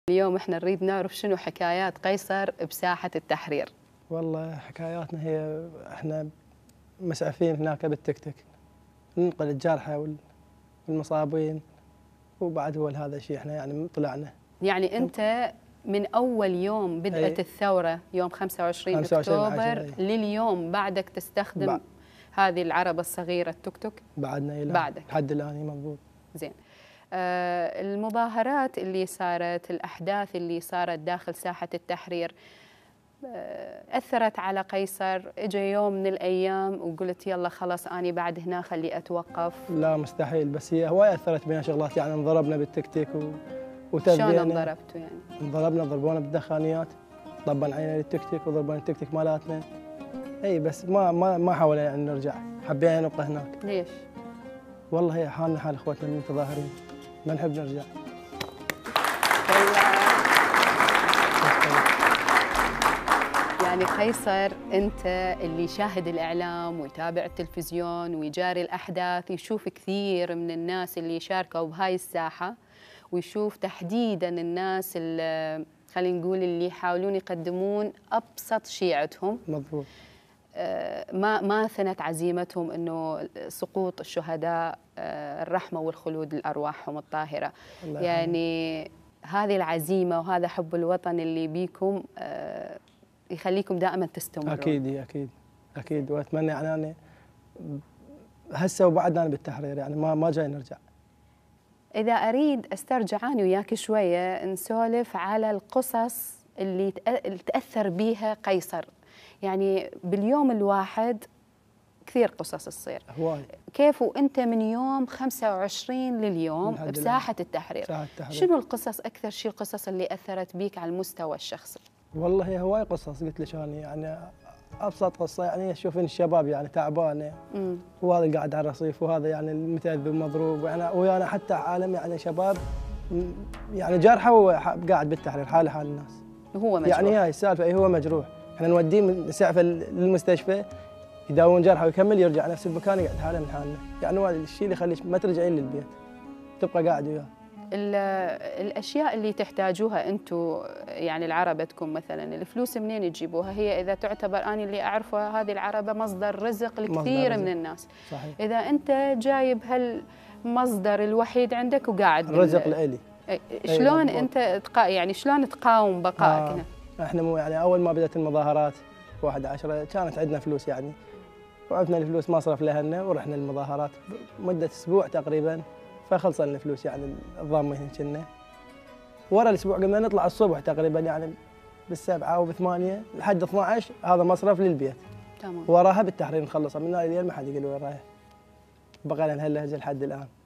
اليوم احنا نريد نعرف شنو حكايات قيصر بساحة التحرير. والله حكاياتنا هي احنا مسعفين هناك بالتيك توك، ننقل الجرحى والمصابين، وبعد هو هذا الشيء احنا يعني طلعنا. يعني انت من اول يوم بدأت الثورة يوم 25 اكتوبر لليوم بعدك تستخدم هذه العربة الصغيرة التوك توك؟ بعدنا الى بعدك لحد الان. مضبوط. زين. المظاهرات اللي صارت، الأحداث اللي صارت داخل ساحة التحرير أثرت على قيصر؟ إجا يوم من الأيام وقلت يلا خلاص أنا بعد هنا خلي أتوقف؟ لا مستحيل، بس هي هواي أثرت بنا شغلات. يعني انضربنا بالتكتيك وتذبينا. شلون انضربتوا يعني؟ انضربنا، ضربونا بالدخانيات، طبن علينا التكتيك وضربونا التكتيك مالاتنا. اي بس ما حاولنا يعني نرجع، حبينا نبقى هناك. ليش؟ والله هي حالنا حال اخواتنا المتظاهرين، ما نحب نرجع. يعني قيصر انت اللي يشاهد الاعلام ويتابع التلفزيون ويجاري الاحداث، يشوف كثير من الناس اللي شاركوا بهاي الساحه، ويشوف تحديدا الناس اللي خلينا نقول اللي يحاولون يقدمون ابسط شيء عندهم. مضبوط. ما ثنت عزيمتهم انه سقوط الشهداء الرحمه والخلود لارواحهم الطاهره. يعني هذه العزيمه وهذا حب الوطن اللي بيكم يخليكم دائما تستمرون. اكيد واتمنى يعني انا هسه وبعدنا بالتحرير يعني ما جاي نرجع. اذا اريد استرجع انا وياك شويه نسولف على القصص اللي تاثر بيها قيصر. يعني باليوم الواحد كثير قصص تصير. هواي. كيف وانت من يوم 25 لليوم بساحة التحرير؟ شنو القصص اكثر شيء، القصص اللي اثرت بيك على المستوى الشخصي؟ والله هي هواي قصص. قلت لك انا يعني ابسط قصه يعني اشوف ان الشباب يعني تعبانه، وهذا قاعد على الرصيف، وهذا يعني المتأذي ومضروب، ويانا حتى عالم يعني شباب يعني جرحى وقاعد بالتحرير حاله حال الناس. وهو مجروح. يعني هاي السالفه. هو مجروح، احنا نوديه من سعفه للمستشفى يداوون جرحه ويكمل يرجع نفس المكان يقعد حاله من حالنا. يعني هذا الشيء اللي يخليك ما ترجعين للبيت، تبقى قاعد وياه. الاشياء اللي تحتاجوها انتم يعني العربتكم مثلا، الفلوس منين تجيبوها؟ هي اذا تعتبر اني اللي اعرفه هذه العربه مصدر رزق لكثير من الناس. صحيح. اذا انت جايب هالمصدر الوحيد عندك وقاعد الرزق لإلي، شلون انت يعني شلون تقاوم بقائك هنا؟ احنا مو يعني اول ما بدات المظاهرات 11 كانت عندنا فلوس يعني، وعرفنا الفلوس مصرف لهنا ورحنا المظاهرات مده اسبوع تقريبا، فخلصنا الفلوس يعني الضامين كنا. ورا الاسبوع قمنا نطلع الصبح تقريبا يعني بالسبعة او بالثمانية لحد 12، هذا مصرف للبيت. تمام. وراها بالتحرير نخلصها من هنا لليل ما حد يقول وين رايح. بقينا لهاللهجه لحد الان.